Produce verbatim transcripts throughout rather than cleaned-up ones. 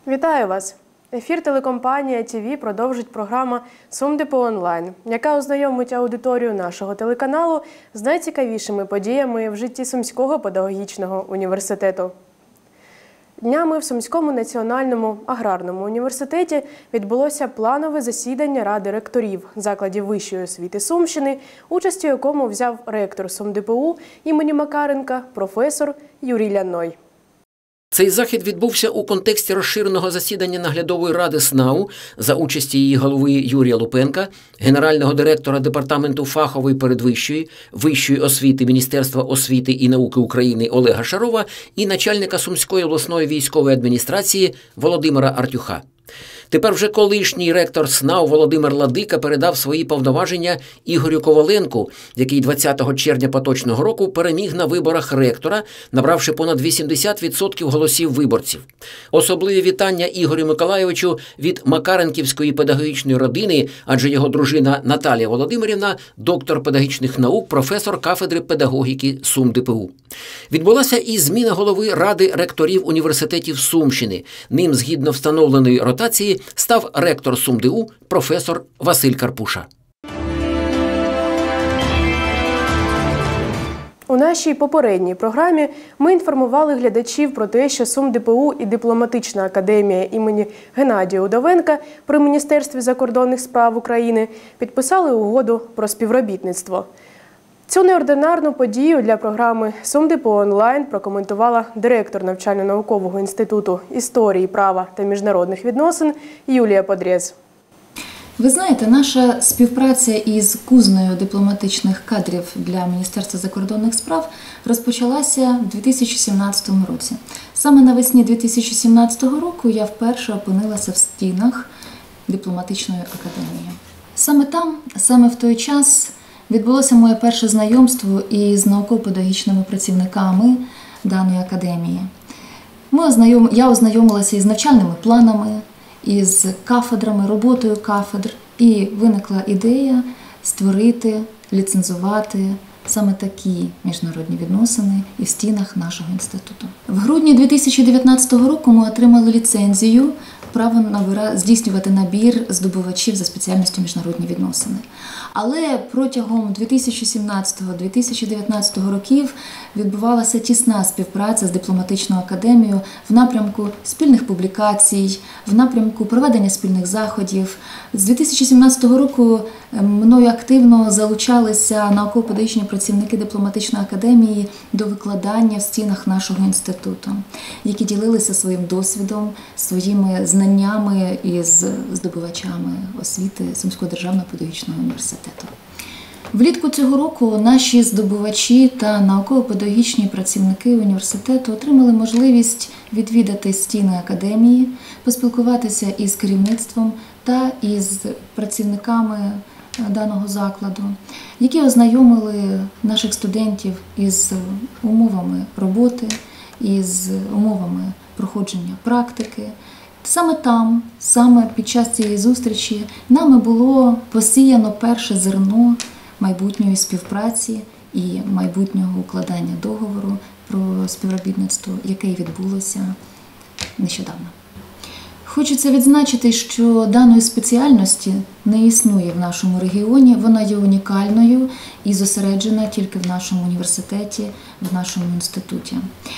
Вітаю вас! Ефір телекомпанія ТІВІ продовжить програма «СумДепо онлайн», яка ознайомить аудиторію нашого телеканалу з найцікавішими подіями в житті Сумського педагогічного університету. Днями в Сумському національному аграрному університеті відбулося планове засідання Ради ректорів закладів вищої освіти Сумщини, участь у якому взяв ректор СумДПУ імені Макаренка, професор Юрій Ляной. Цей захід відбувся у контексті розширеного засідання наглядової ради СНАУ за участі її голови Юрія Лупенка, генерального директора Департаменту фахової передвищої, вищої освіти Міністерства освіти і науки України Олега Шарова і начальника Сумської обласної військової адміністрації Володимира Артюха. Тепер вже колишній ректор СНАУ Володимир Ладика передав свої повноваження Ігорю Коваленку, який двадцятого червня поточного року переміг на виборах ректора, набравши понад вісімдесят відсотків голосів виборців. Особливі вітання Ігорю Миколайовичу від Макаренківської педагогічної родини, адже його дружина Наталія Володимирівна – доктор педагогічних наук, професор кафедри педагогіки СумДПУ. Відбулася і зміна голови Ради ректорів університетів Сумщини. Ним, згідно встановленої ротації, став ректор СумДУ професор Василь Карпуша. У нашій попередній програмі ми інформували глядачів про те, що СумДПУ і Дипломатична академія імені Геннадія Удовенка при Міністерстві закордонних справ України підписали угоду про співробітництво. Цю неординарну подію для програми «СумДепо онлайн» прокоментувала директор навчально-наукового інституту історії, права та міжнародних відносин Юлія Подрєз. Ви знаєте, наша співпраця із кузнею дипломатичних кадрів для Міністерства закордонних справ розпочалася у дві тисячі сімнадцятому році. Саме навесні дві тисячі сімнадцятого року я вперше опинилася в стінах дипломатичної академії. Саме там, саме в той час, відбулося моє перше знайомство із науково-педагогічними працівниками даної академії. Ми ознайом... Я ознайомилася із навчальними планами, із кафедрами, роботою кафедр, і виникла ідея створити, ліцензувати саме такі міжнародні відносини і в стінах нашого інституту. В грудні дві тисячі дев'ятнадцятого року ми отримали ліцензію, право набира... здійснювати набір здобувачів за спеціальністю міжнародні відносини. Але протягом дві тисячі сімнадцятого - дві тисячі дев'ятнадцятого років відбувалася тісна співпраця з дипломатичною академією в напрямку спільних публікацій, в напрямку проведення спільних заходів. З дві тисячі сімнадцятого року мною активно залучалися науково-педагогічні працівники дипломатичної академії до викладання в стінах нашого інституту, які ділилися своїм досвідом, своїми знаннями із здобувачами освіти Сумського державного педагогічного університету. Влітку цього року наші здобувачі та науково-педагогічні працівники університету отримали можливість відвідати стіни академії, поспілкуватися із керівництвом та із працівниками даного закладу, які ознайомили наших студентів із умовами роботи, із умовами проходження практики. Саме там, саме під час цієї зустрічі, нами було посіяно перше зерно майбутньої співпраці і майбутнього укладання договору про співробітництво, яке відбулося нещодавно. Хочеться відзначити, що даної спеціальності не існує в нашому регіоні, вона є унікальною і зосереджена тільки в нашому університеті, в нашому інституті.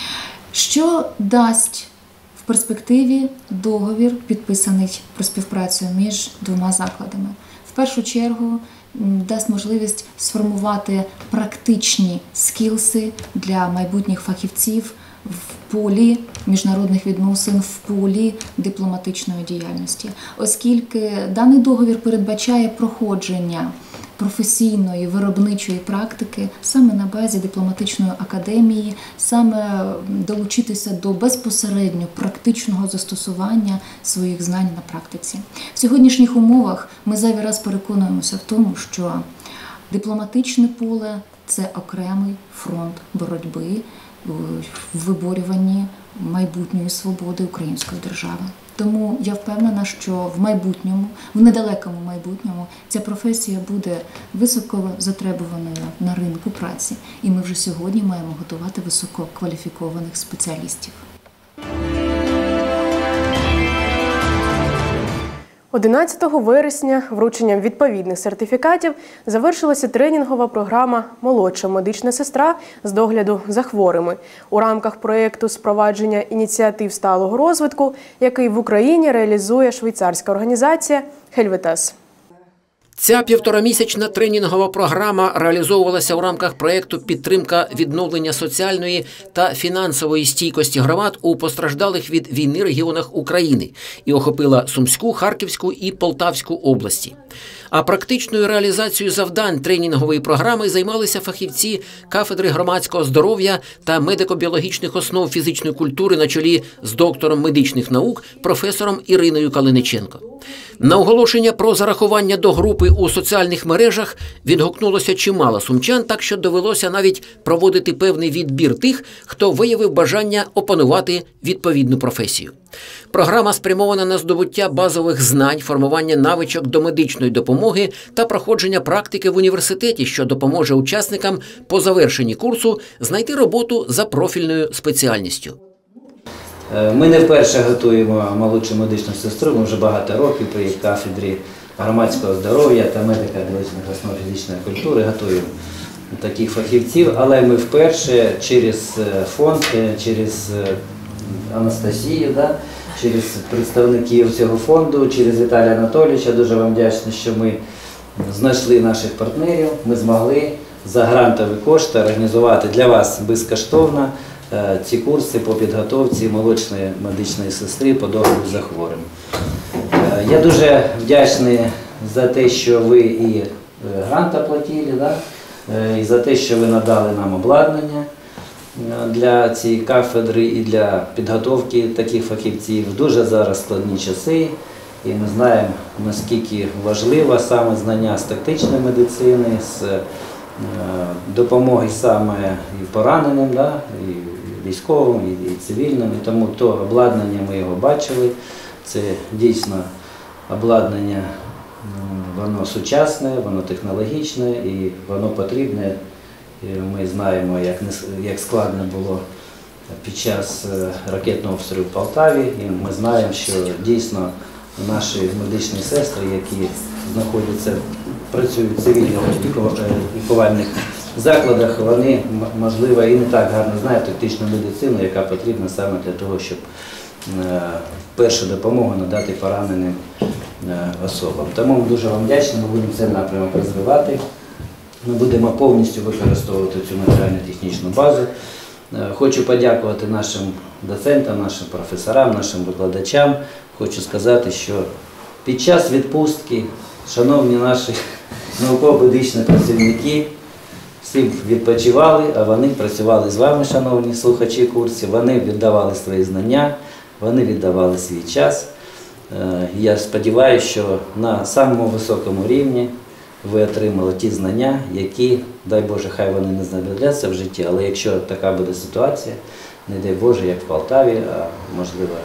Що дасть в перспективі договір, підписаний про співпрацю між двома закладами? В першу чергу дасть можливість сформувати практичні скілси для майбутніх фахівців в полі міжнародних відносин, в полі дипломатичної діяльності, оскільки даний договір передбачає проходження професійної виробничої практики саме на базі дипломатичної академії, саме долучитися до безпосередньо практичного застосування своїх знань на практиці. В сьогоднішніх умовах ми зайвий раз переконуємося в тому, що дипломатичне поле – це окремий фронт боротьби в виборюванні майбутньої свободи української держави. Тому я впевнена, що в майбутньому, в недалекому майбутньому, ця професія буде високо затребуваною на ринку праці. І ми вже сьогодні маємо готувати висококваліфікованих спеціалістів. одинадцятого вересня врученням відповідних сертифікатів завершилася тренінгова програма «Молодша медична сестра з догляду за хворими» у рамках проєкту «Спровадження ініціатив сталого розвитку», який в Україні реалізує швейцарська організація «Хельветас». Ця півторамісячна тренінгова програма реалізовувалася у рамках проєкту «Підтримка відновлення соціальної та фінансової стійкості громад у постраждалих від війни регіонах України» і охопила Сумську, Харківську і Полтавську області. А практичною реалізацією завдань тренінгової програми займалися фахівці кафедри громадського здоров'я та медико-біологічних основ фізичної культури на чолі з доктором медичних наук професором Іриною Калиниченко. На оголошення про зарахування до групи у соціальних мережах відгукнулося чимало сумчан, так що довелося навіть проводити певний відбір тих, хто виявив бажання опанувати відповідну професію. Програма спрямована на здобуття базових знань, формування навичок до медичної допомоги та проходження практики в університеті, що допоможе учасникам по завершенні курсу знайти роботу за профільною спеціальністю. Ми не вперше готуємо молодшу медичну сестру, ми вже багато років при кафедрі громадського здоров'я та медико-біологічних основ фізичної культури готуємо таких фахівців, але ми вперше через фонд, через Анастасію, да, через представників цього фонду, через Віталія Анатолійовича, дуже вам вдячний, що ми знайшли наших партнерів, ми змогли за грантові кошти організувати для вас безкоштовно ці курси по підготовці молодшої медичної сестри по догляду за хворим. Я дуже вдячний за те, що ви і грант оплатили, да? І за те, що ви надали нам обладнання для цієї кафедри і для підготовки таких фахівців. Дуже зараз складні часи, і ми знаємо, наскільки важливо саме знання з тактичної медицини, з допомоги саме і пораненим, да? І військовим, і цивільним, і тому то обладнання ми його бачили. Це дійсно обладнання, воно сучасне, воно технологічне і воно потрібне. І ми знаємо, як, як складно було під час ракетного обстрілу в Полтаві, і ми знаємо, що дійсно наші медичні сестри, які знаходяться, працюють в цивільних лікувальних закладах, вони, можливо, і не так гарно знають тактичну медицину, яка потрібна саме для того, щоб першу допомогу надати пораненим особам. Тому ми дуже вам вдячні, ми будемо цей напрямок розвивати. Ми будемо повністю використовувати цю матеріально-технічну базу. Хочу подякувати нашим доцентам, нашим професорам, нашим викладачам. Хочу сказати, що під час відпустки, шановні наші науково-педагогічні працівники, всі відпочивали, а вони працювали з вами, шановні слухачі курсів, вони віддавали свої знання, вони віддавали свій час. Я сподіваюся, що на самому високому рівні ви отримали ті знання, які, дай Боже, хай вони не знадобляться в житті, але якщо така буде ситуація, не дай Боже, як в Полтаві, а можливо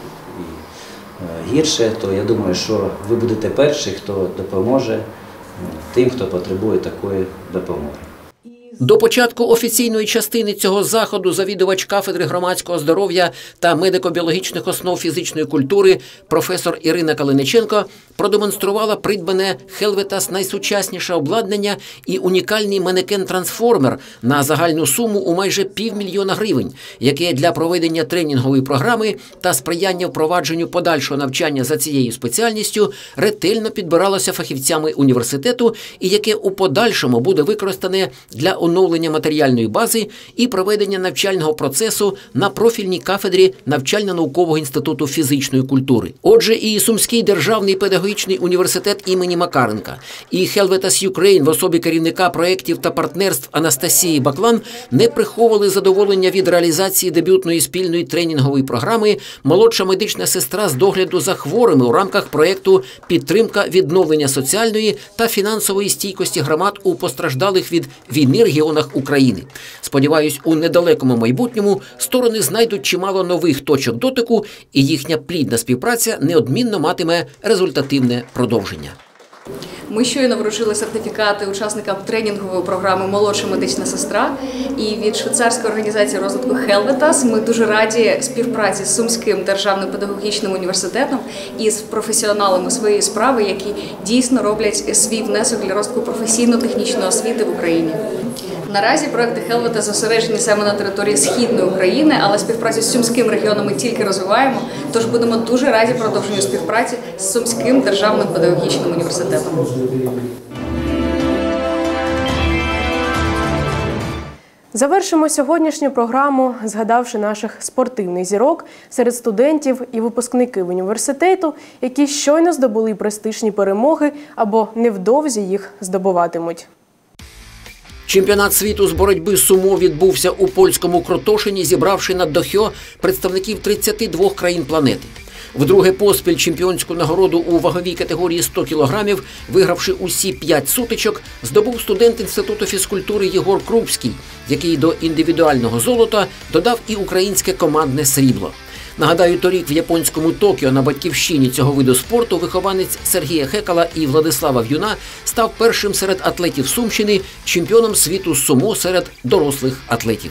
і гірше, то я думаю, що ви будете перші, хто допоможе тим, хто потребує такої допомоги. До початку офіційної частини цього заходу завідувач кафедри громадського здоров'я та медико-біологічних основ фізичної культури професор Ірина Калиниченко продемонструвала придбане Хельветас найсучасніше обладнання і унікальний манекен-трансформер на загальну суму у майже півмільйона гривень, яке для проведення тренінгової програми та сприяння впровадженню подальшого навчання за цією спеціальністю ретельно підбиралося фахівцями університету і яке у подальшому буде використане для оновлення матеріальної бази і проведення навчального процесу на профільній кафедрі Навчально-наукового інституту фізичної культури. Отже, і Сумський державний педагогічний університет імені Макаренка, і Хельветас Ukraine в особі керівника проєктів та партнерств Анастасії Баклан не приховували задоволення від реалізації дебютної спільної тренінгової програми «Молодша медична сестра з догляду за хворими» у рамках проєкту «Підтримка відновлення соціальної та фінансової стійкості громад у постраждалих від війни регіонах України». Сподіваюсь, у недалекому майбутньому сторони знайдуть чимало нових точок дотику, і їхня плідна співпраця неодмінно матиме результативне продовження. Ми щойно вручили сертифікати учасникам тренінгової програми «Молодша медична сестра». І від швейцарської організації розвитку Helvetas ми дуже раді співпраці з Сумським державним педагогічним університетом і з професіоналами своєї справи, які дійсно роблять свій внесок для розвитку професійно-технічної освіти в Україні. Наразі проекти Helvetas зосереджені саме на території Східної України, але співпрацю з Сумським регіоном ми тільки розвиваємо, тож будемо дуже раді продовженню співпраці з Сумським державним педагогічним університетом. Завершимо сьогоднішню програму, згадавши наших спортивних зірок серед студентів і випускників університету, які щойно здобули престижні перемоги або невдовзі їх здобуватимуть. Чемпіонат світу з боротьби сумо відбувся у польському Кротошині, зібравши на Дохьо представників тридцяти двох країн планети. Вдруге поспіль чемпіонську нагороду у ваговій категорії сто кілограмів, вигравши усі п'ять сутичок, здобув студент Інституту фізкультури Єгор Крупський, який до індивідуального золота додав і українське командне срібло. Нагадаю, торік в японському Токіо на батьківщині цього виду спорту вихованець Сергія Хекала і Владислава В'юна став першим серед атлетів Сумщини чемпіоном світу з сумо серед дорослих атлетів.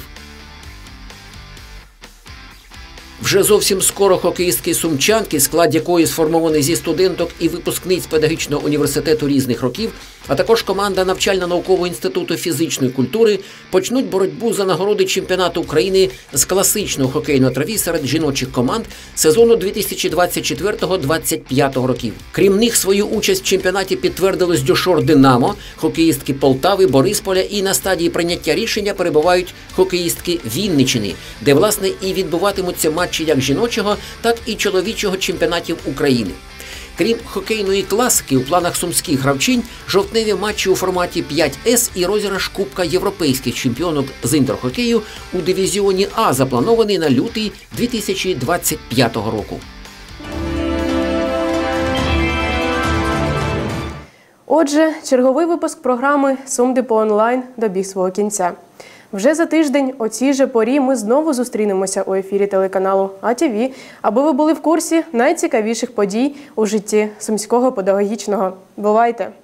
Вже зовсім скоро хокеїстки-сумчанки, склад якої сформований зі студенток і випускниць педагогічного університету різних років, а також команда навчально-наукового інституту фізичної культури, почнуть боротьбу за нагороди чемпіонату України з класичного хокею на траві серед жіночих команд сезону дві тисячі двадцять четвертого - двадцять п'ятого років. Крім них, свою участь в чемпіонаті підтвердили Здюшор Динамо, хокеїстки Полтави, Борисполя, і на стадії прийняття рішення перебувають хокеїстки Вінниччини, де, власне, і відбуватимуться матчі як жіночого, так і чоловічого чемпіонатів України. Крім хокейної класики, у планах сумських гравчинь жовтневі матчі у форматі п'ять ес і розіграш Кубка європейських чемпіонок з інтерхокею у дивізіоні А запланований на лютий дві тисячі двадцять п'ятого року. Отже, черговий випуск програми «Сумдепо онлайн» добіг свого кінця. Вже за тиждень о цій же порі ми знову зустрінемося у ефірі телеканалу А Т В, аби ви були в курсі найцікавіших подій у житті Сумського педагогічного. Бувайте!